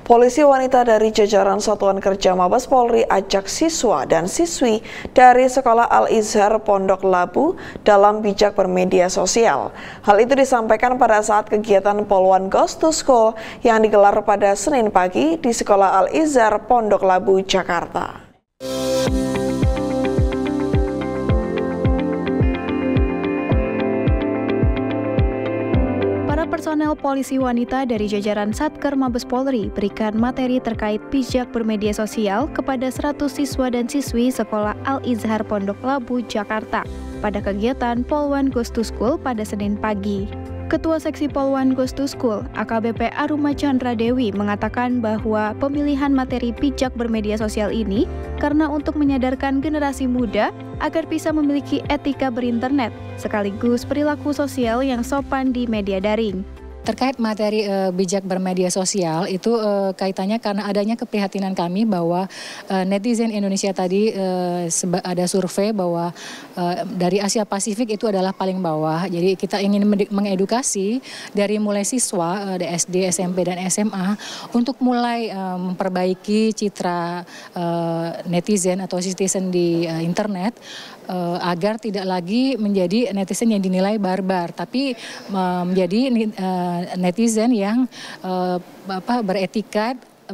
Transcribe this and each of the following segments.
Polisi wanita dari jajaran Satuan Kerja Mabes Polri ajak siswa dan siswi dari Sekolah Al-Izhar Pondok Labu dalam bijak bermedia sosial. Hal itu disampaikan pada saat kegiatan Polwan Goes to School yang digelar pada Senin pagi di Sekolah Al-Izhar Pondok Labu, Jakarta. Personel polisi wanita dari jajaran Satker Mabes Polri berikan materi terkait bijak bermedia sosial kepada 100 siswa dan siswi Sekolah Al-Izhar Pondok Labu, Jakarta pada kegiatan Polwan Goes to School pada Senin pagi. Ketua Seksi Polwan Goes to School, AKBP Aruma Chandra Dewi, mengatakan bahwa pemilihan materi bijak bermedia sosial ini karena untuk menyadarkan generasi muda agar bisa memiliki etika berinternet, sekaligus perilaku sosial yang sopan di media daring. Terkait materi bijak bermedia sosial itu kaitannya karena adanya keprihatinan kami bahwa netizen Indonesia tadi ada survei bahwa dari Asia Pasifik itu adalah paling bawah. Jadi kita ingin mengedukasi dari mulai siswa SD, SMP, dan SMA untuk mulai memperbaiki citra netizen atau citizen di internet agar tidak lagi menjadi netizen yang dinilai barbar, tapi menjadi netizen yang beretika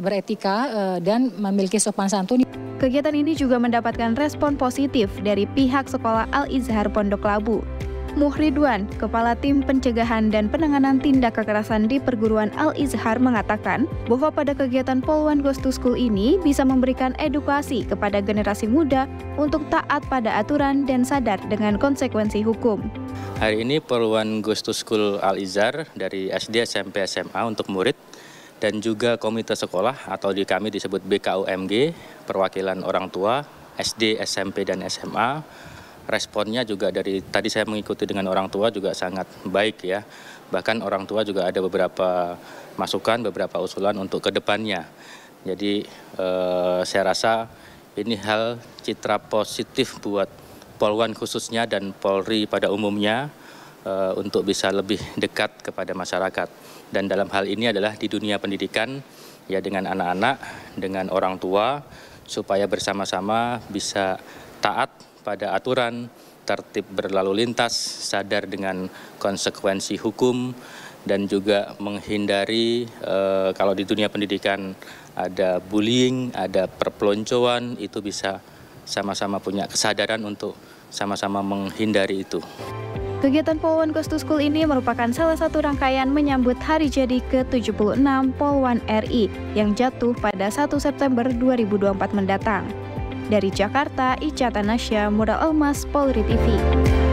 dan memiliki sopan santun. Kegiatan ini juga mendapatkan respon positif dari pihak Sekolah Al-Izhar Pondok Labu. Muhridwan, Kepala Tim Pencegahan dan Penanganan Tindak Kekerasan di Perguruan Al-Izhar, mengatakan bahwa pada kegiatan Polwan Goes to School ini bisa memberikan edukasi kepada generasi muda untuk taat pada aturan dan sadar dengan konsekuensi hukum. Hari ini Polwan Goes to School Al-Izhar dari SD, SMP, SMA untuk murid dan juga komite sekolah atau di kami disebut BKUMG, perwakilan orang tua SD, SMP, dan SMA. Responnya juga dari tadi saya mengikuti dengan orang tua juga sangat baik ya. Bahkan orang tua juga ada beberapa masukan, beberapa usulan untuk ke depannya. Jadi saya rasa ini hal citra positif buat Polwan khususnya dan Polri pada umumnya untuk bisa lebih dekat kepada masyarakat. Dan dalam hal ini adalah di dunia pendidikan ya, dengan anak-anak, dengan orang tua, supaya bersama-sama bisa taat pada aturan, tertib berlalu lintas, sadar dengan konsekuensi hukum, dan juga menghindari kalau di dunia pendidikan ada bullying, ada perpeloncoan, itu bisa sama-sama punya kesadaran untuk sama-sama menghindari itu. Kegiatan Polwan Goes to School ini merupakan salah satu rangkaian menyambut hari jadi ke-76 Polwan RI yang jatuh pada 1 September 2024 mendatang. Dari Jakarta, Ica Tanasya, Modal Emas, Polri TV.